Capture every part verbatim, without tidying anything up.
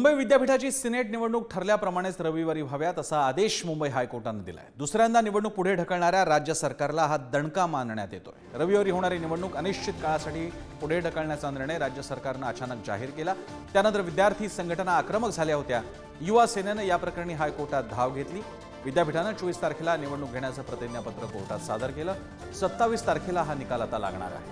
मुंबई विद्यापीठाची सिनेट निवडणूक ठरल्याप्रमाणेच रविवारी व्हाव्यात असा आदेश मुंबई हायकोर्टाने दिलाय। दुसऱ्यांदा निवडणूक पुढे ढकलणाऱ्या राज्य सरकारला हा दणका मानण्यात येतोय। रविवारी होणारी निवडणूक अनिश्चित काळासाठी पुढे ढकलण्याचा निर्णय राज्य सरकारने अचानक जाहीर केला। त्यानंतर विद्यार्थी संघटना आक्रमक झाल्या होत्या। युवा सेनेने या प्रकरणी हायकोर्टात धाव घेतली। विद्यापीठाने चोवीस तारखेला निवडणूक घेण्याचं प्रतिज्ञापत्र कोर्टात सादर केलं। सत्तावीस तारखेला हा निकाल आता लागणार आहे।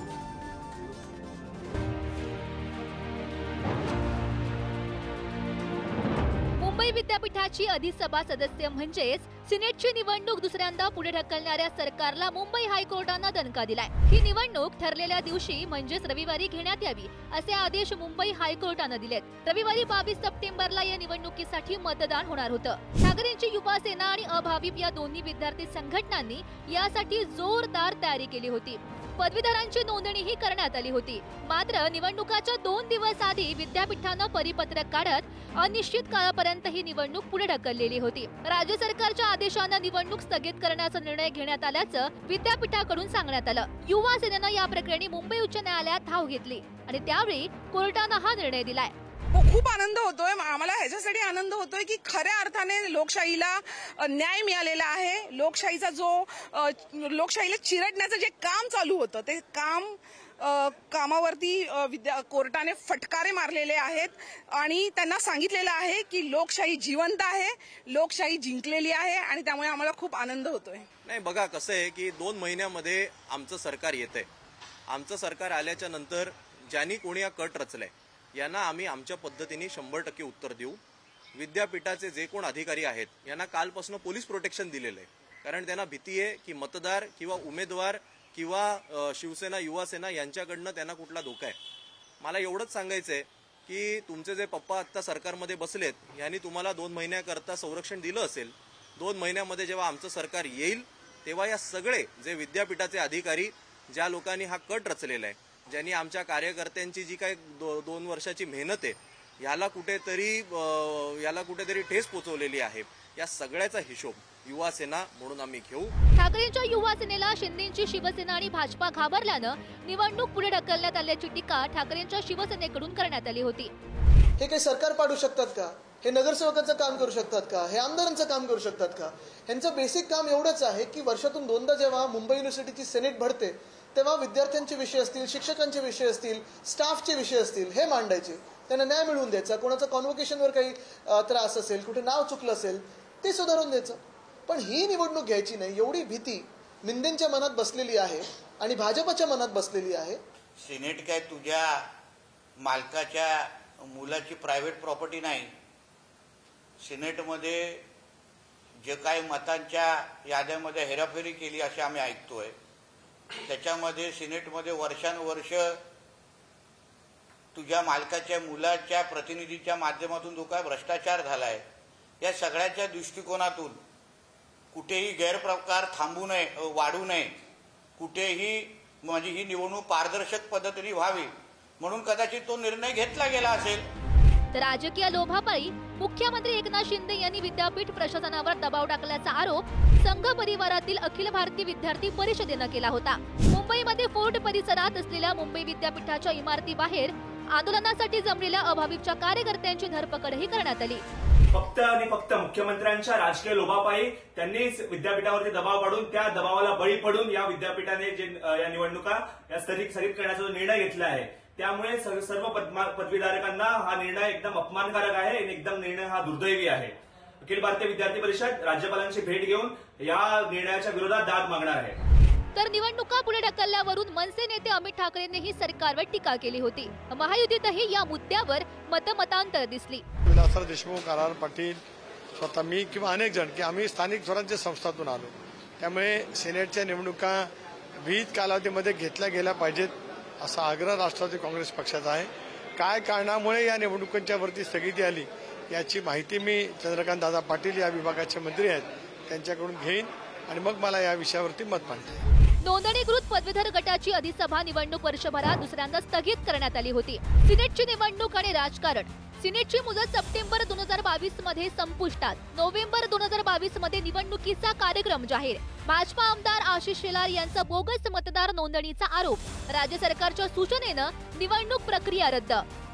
मुंबई विद्यापीठाची अधिसभा सदस्य म्हणजेच सिनेटची निवडणूक दुसऱ्यांदा पुढे ढकलणाऱ्या सरकारला मुंबई हायकोर्टाने दणका दिलाय। ही निवडणूक ठरलेल्या दिवशी म्हणजेच रविवारी घेण्यात यावी असे आदेश मुंबई हायकोर्टाने दिलेत। रविवारी बावीस सप्टेंबरला या निवडणुकीसाठी मतदान होणार होतं। ठाकरेंची युवा सेना आणि अभाविप या दोन्ही विद्यार्थी संघटनांनी यासाठी जोरदार तयारी केली होती। पदवीधरांची नोंदणीही करण्यात आली होती। मात्र निवडणुकाच्या दोन दिवस आधी विद्यापीठाने परिपत्रक काढत अनिश्चित काळापर्यंत ही निवडणूक पुढे ढकललेली होती। राज्य सरकारच्या आदेशाने निवडणूक स्थगित करण्याचा निर्णय घेण्यात आल्याचं विद्यापीठाकडून सांगण्यात आलं। युवा सेनेने या प्रकरणी मुंबई उच्च न्यायालयात धाव घेतली आणि त्यावेळी कोर्टाने हा निर्णय दिलाय। खूप आनंद होतोय। आम्हाला ह्याच्यासाठी आनंद होतोय की खऱ्या अर्थाने लोकशाहीला न्याय मिळालेला आहे। लोकशाहीचा जो लोकशाहीला चिरडण्याचं जे काम चालू होतं ते काम कामावरती विद्या कोर्टाने फटकारे मारलेले आहेत आणि त्यांना सांगितलेलं आहे की लोकशाही जिवंत आहे, लोकशाही जिंकलेली आहे आणि त्यामुळे आम्हाला खूप आनंद होतोय। नाही बघा कसं आहे की दोन महिन्यामध्ये आमचं सरकार येतंय। आमचं सरकार आल्याच्या नंतर ज्यांनी कोणी कट रचलाय यांना आम्ही आमच्या पद्धतीने शंभर टक्के उत्तर देऊ। विद्यापीठाचे जे कोण अधिकारी आहेत यांना कालपासून पोलीस प्रोटेक्शन दिलेलं आहे, कारण त्यांना भीती आहे की मतदार किंवा उमेदवार किंवा शिवसेना युवा सेना यांच्याकडनं त्यांना कुठला धोका आहे। मला एवढंच सांगायचंय की तुमचे जे पप्पा आत्ता सरकारमध्ये बसलेत यांनी तुम्हाला दोन महिन्याकरता संरक्षण दिलं असेल। दोन महिन्यामध्ये जेव्हा आमचं सरकार येईल तेव्हा या सगळे जे विद्यापीठाचे अधिकारी, ज्या लोकांनी हा कट रचलेला आहे, ज्यांनी आमच्या कार्यकर्त्यांची जी काही दो, दोन वर्षाची मेहनत आहे याला कुठेतरी याला कुठेतरी ठेस पोचवलेली आहे, या सगळ्याचा हिशोब युवा सेना म्हणून आम्ही घेऊ। ठाकरेंच्या युवा सेनेला शिंदेची शिवसेना आणि भाजपा घाबरल्यानं निवडणूक पुढे ढकलण्यात आल्याची टीका ठाकरेंच्या शिवसेनेकडून करण्यात आली होती। हे काही सरकार पाडू शकतात का? हे नगरसेवकांचं काम करू शकतात का? हे आमदारांचं काम करू शकतात का? यांचं बेसिक काम एवढंच आहे की वर्षातून दोनदा जेव्हा मुंबई युनिव्हर्सिटीची सेनेट भरते तेव्हा विद्यार्थ्यांचे विषय असतील, शिक्षकांचे विषय असतील, स्टाफचे विषय असतील हे मांडायचे, त्यांना न्याय मिळवून द्यायचा। कोणाचा कॉन्व्होकेशनवर काही त्रास असेल, कुठे नाव चुकलं असेल ते सुधारून द्यायचं। पण ही निवडणूक घ्यायची नाही एवढी भीती मिंदेंच्या मनात बसलेली आहे आणि भाजपच्या मनात बसलेली आहे। सिनेट काय तुझ्या मालकाच्या मुलाची प्रायव्हेट प्रॉपर्टी नाही। सिनेटमध्ये जे काही मतांच्या याद्यामध्ये हेराफेरी केली असे आम्ही ऐकतोय, त्याच्यामध्ये सिनेटमध्ये वर्षानुवर्ष तुझ्या मालकाच्या मुलाच्या प्रतिनिधीच्या माध्यमातून जो काय भ्रष्टाचार झालाय या सगळ्याच्या दृष्टिकोनातून कुठेही गैरप्रकार थांबू नये, वाढू नये, कुठेही म्हणजे ही निवडणूक पारदर्शक पद्धतीने व्हावी म्हणून कदाचित तो निर्णय घेतला गेला असेल। तर राजकीय लोभापायी मुख्यमंत्री एकनाथ शिंदे यांनी विद्यापीठ प्रशासनावर दबाव टाकल्याचा आरोप संघ परिवारातील अखिल भारतीय विद्यार्थी परिषदेने केला होता। मुंबईमध्ये फोर्ट परिसरात असलेल्या मुंबई विद्यापीठाच्या इमारतीबाहेर आंदोलनासाठी जमलेल्या अभाविपच्या कार्यकर्त्यांची धरपकडही करण्यात आली। फक्त आणि फक्त मुख्यमंत्र्यांच्या राजकीय लोभापायी त्यांनी विद्यापीठावरती दबाव पाडून त्या दबावाला बळी पडून या विद्यापीठाने जे या निवडणुका या स्थगित करण्याचा जो निर्णय घेतला आहे त्यामुळे सर्व पदवीधारकांना हा निर्णय एकदम अपमानकारक आहे, एकदम निर्णय हा दुर्दैवी आहे। अखिल भारतीय विद्यार्थी परिषद राज्यपालांची भेट घेऊन या निर्णयाच्या विरोधात दाद मागणार आहे। तर निवडणुका पुढे ढकलल्यावरून मनसे नेते अमित ठाकरेंनीही सरकारवर टीका केली होती। महायुतीतही या मुद्द्यावर मतमतांतर दिसली। विलासराव देशमुख, आर आर पाटील, स्वतः मी किंवा अनेक जण की आम्ही स्थानिक स्वराज्य संस्थातून आलो, त्यामुळे सिनेटच्या निवडणुका विहित कालावधीमध्ये घेतल्या गेल्या पाहिजेत असा आग्रह राष्ट्रवादी काँग्रेस पक्षाचा आहे। काय कारणामुळे या निवडणुकांच्या वरती स्थगिती आली याची माहिती मी चंद्रकांत दादा पाटील या विभागाचे मंत्री आहेत त्यांच्याकडून घेईन आणि मग मला या विषयावरती मत मांडते। नोंदणीकृत पदवीधर गटाची अधिसभा निवडणूक वर्षभरात दुसऱ्यांदा स्थगित करण्यात आली होती। सिनेटची निवडणूक आणि राजकारण। सिनेटची मुदत सप्टेंबर दोन हजार बावीस मध्ये संपुष्टात। नोव्हेंबर दोन हजार बावीस मध्ये निवडणुकीचा कार्यक्रम जाहीर। भाजपा आमदार आशिष शेलार यांचा बोगस मतदार नोंदणीचा आरोप। राज्य सरकारच्या सूचनेनं निवडणूक प्रक्रिया रद्द।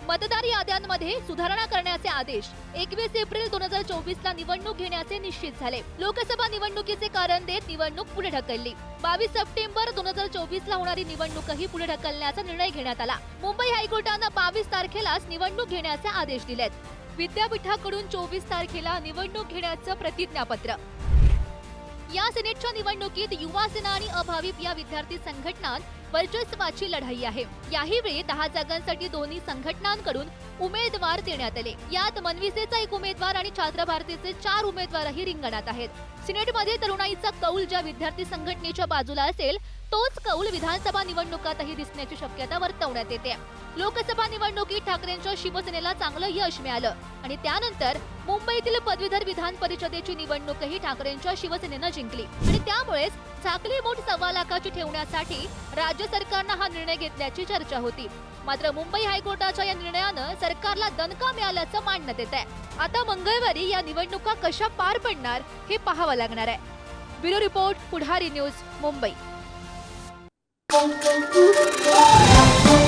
मतदार याद्यांमध्ये सुधारणा करण्याचे आदेश. एकवीस एप्रिल दोन हजार चोवीस ला निवडणूक घेण्याचे निश्चित झाले. लोकसभा निवडणुकीचे कारण देत निवडणूक पुढे ढकलली. बावीस सप्टेंबर दोन हजार चोवीस ला होणारी निवडणूकही पुढे ढकलण्याचा निर्णय घेण्यात आला. मुंबई हायकोर्टानं बावीस तारखेलाच निवडणूक घेण्याचे आदेश दिलेत. विद्यापीठाकडून चोवीस तारखेला निवडणूक घेण्याचं प्रतिज्ञापत्र. या सिनेटच्या निवडणुकीत युवा सेना आणि अभाविप या विद्यार्थी संघटनांत वर्चस्वाची लढाई आहे. याही वेळी दहा जागांसाठी दोन्ही संघटनांकडून उमेदवार देण्यात आले. यात मनविसेचा एक उमेदवार आणि छात्र भारतीचे चार उमेदवारही रिंगणात आहेत. सिनेटमध्ये तरुणाईचा कौल ज्या विद्यार्थी संघटनेच्या बाजूला असेल तोच कौल विधानसभा निवडणुकातही दिसण्याची शक्यता वर्तवण्यात येते. लोकसभा निवडणुकीत ठाकरेंच्या शिवसेनेला चांगलं यश मिळालं आणि त्यानंतर मुंबईतील पदवीधर विधान परिषदेची निवडणूकही ठाकरेंच्या शिवसेनेनं जिंकली आणि त्यामुळेच झाकली मूठ सव्वा लाखाची ठेवण्यासाठी राज्य सरकारनं हा निर्णय घेतल्याची चर्चा होती. मात्र मुंबई हायकोर्टाच्या या निर्णयानं सरकारला दणका मिळाल्याचं मानण्यात येत आहे. आता मंगळवारी या निवडणुका कशा पार पडणार हे पाहावं लागणार आहे. Bureau report, Pudhari news, Mumbai.